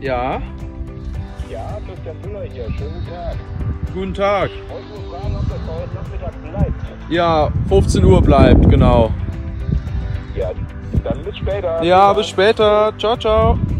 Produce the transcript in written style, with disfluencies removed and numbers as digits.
Ja. Ja, Christian Müller hier. Schönen guten Tag. Guten Tag. Ich wollte nur fragen, ob das heute Nachmittag bleibt. Ja, 15 Uhr bleibt, genau. Ja, dann bis später. Ja, bis später. Ciao, ciao.